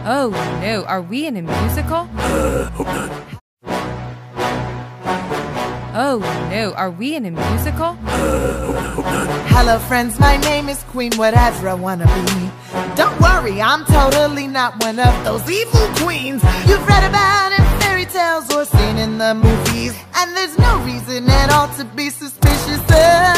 Oh no, are we in a musical? Hope not. Oh no, are we in a musical? Hope not. Hello friends, my name is Queen Whatever I wanna be. Don't worry, I'm totally not one of those evil queens you've read about in fairy tales or seen in the movies. And there's no reason at all to be suspicious of